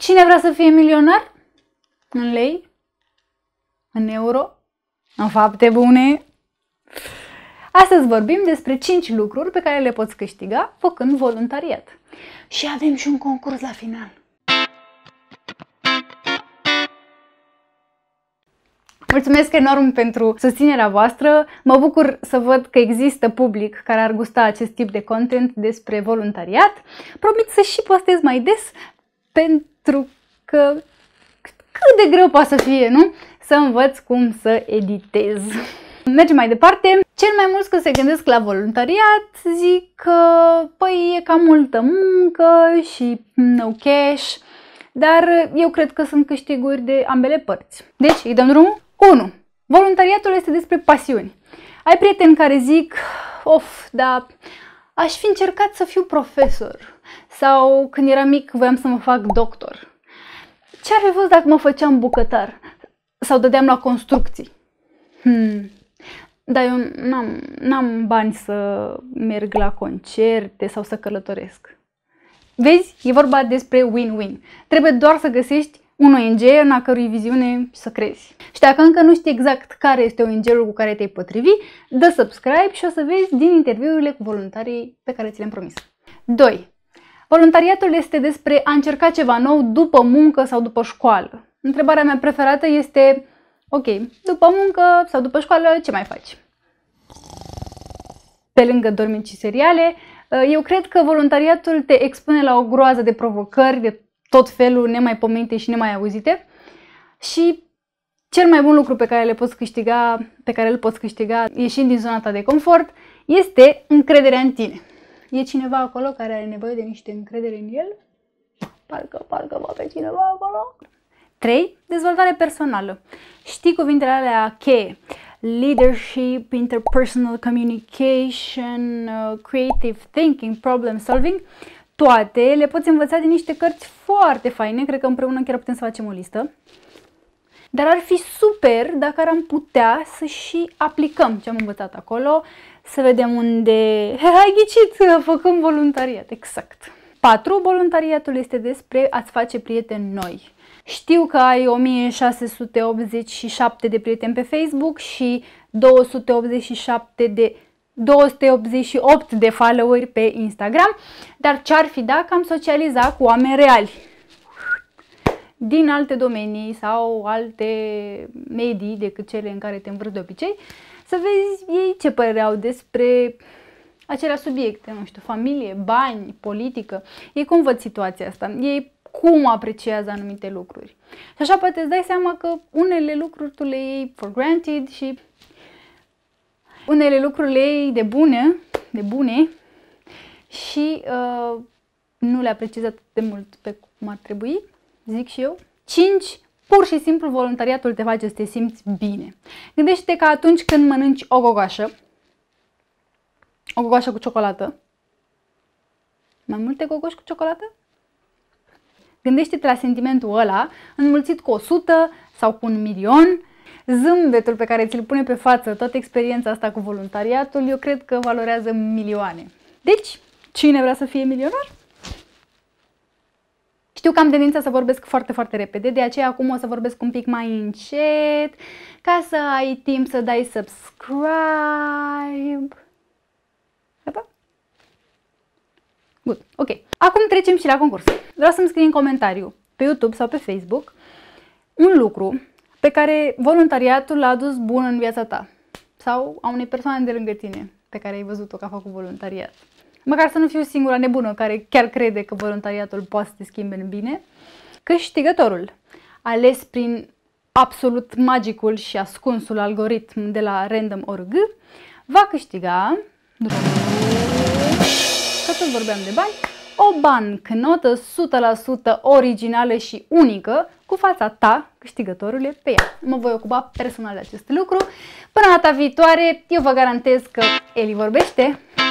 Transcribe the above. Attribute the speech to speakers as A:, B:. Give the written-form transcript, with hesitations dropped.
A: Cine vrea să fie milionar? În lei? În euro? În fapte bune? Astăzi vorbim despre 5 lucruri pe care le poți câștiga făcând voluntariat. Și avem și un concurs la final. Mulțumesc enorm pentru susținerea voastră. Mă bucur să văd că există public care ar gusta acest tip de content despre voluntariat. Promit să și postez mai des pentru că cât de greu poate să fie, nu? Să învăț cum să editez. Mergem mai departe. Cel mai mulți când se gândesc la voluntariat zic că păi e cam multă muncă și no cash, dar eu cred că sunt câștiguri de ambele părți. Deci îi dăm drumul? 1. Voluntariatul este despre pasiuni. Ai prieteni care zic, dar aș fi încercat să fiu profesor, sau când eram mic voiam să mă fac doctor. Ce ar fi fost dacă mă făceam bucătar sau dădeam la construcții? Dar eu n-am bani să merg la concerte sau să călătoresc. Vezi? E vorba despre win-win. Trebuie doar să găsești un ONG în a cărui viziune să crezi. Și dacă încă nu știi exact care este ONG-ul cu care te-ai potrivi, dă subscribe și o să vezi din interviurile cu voluntarii pe care ți le-am promis. 2. Voluntariatul este despre a încerca ceva nou după muncă sau după școală. Întrebarea mea preferată este, ok, după muncă sau după școală, ce mai faci? Pe lângă dormit și seriale, eu cred că voluntariatul te expune la o groază de provocări, de tot felul nemaipomenite și nemai auzite. Și cel mai bun lucru pe care îl poți câștiga ieșind din zona ta de confort este încrederea în tine. E cineva acolo care are nevoie de niște încredere în el? Parcă vă pe cineva acolo. 3. Dezvoltare personală. Știi cuvintele alea cheie? Leadership, interpersonal communication, creative thinking, problem solving. Toate le poți învăța din niște cărți foarte faine. Cred că împreună chiar putem să facem o listă. Dar ar fi super dacă am putea să și aplicăm ce am învățat acolo, să vedem unde... Ai ghicit, făcând voluntariat, exact. 4. Voluntariatul este despre a-ți face prieteni noi. Știu că ai 1687 de prieteni pe Facebook și 288 de followeri pe Instagram, dar ce-ar fi dacă am socializa cu oameni reali din alte domenii sau alte medii decât cele în care te învârți de obicei, să vezi ei ce părere au despre acelea subiecte, nu știu, familie, bani, politică, ei cum văd situația asta, ei cum apreciază anumite lucruri. Și așa poate îți dai seama că unele lucruri tu le iei for granted și unele lucruri le iei de bune și nu le apreciezi atât de mult pe cum ar trebui, zic și eu. 5. Pur și simplu voluntariatul te face să te simți bine. Gândește-te că atunci când mănânci o gogoașă cu ciocolată, mai multe gogoși cu ciocolată? Gândește-te la sentimentul ăla înmulțit cu 100 sau cu 1.000.000, zâmbetul pe care ți-l pune pe față toată experiența asta cu voluntariatul, eu cred că valorează milioane. Deci, cine vrea să fie milionar? Știu că am tendința să vorbesc foarte, foarte repede, de aceea acum o să vorbesc un pic mai încet, ca să ai timp să dai subscribe. Gata? Good, ok. Acum trecem și la concurs. Vreau să-mi scrii în comentariu, pe YouTube sau pe Facebook, un lucru pe care voluntariatul l-a adus bun în viața ta sau a unei persoane de lângă tine pe care ai văzut-o că a făcut voluntariat. Măcar să nu fiu singura nebună care chiar crede că voluntariatul poate să te schimbe în bine. Câștigătorul, ales prin absolut magicul și ascunsul algoritm de la Random.org, va câștiga, că tot vorbeam de bani, o bancnotă 100% originală și unică cu fața ta, câștigătorule, pe ea. Mă voi ocupa personal de acest lucru. Până data viitoare, eu vă garantez că Eli vorbește.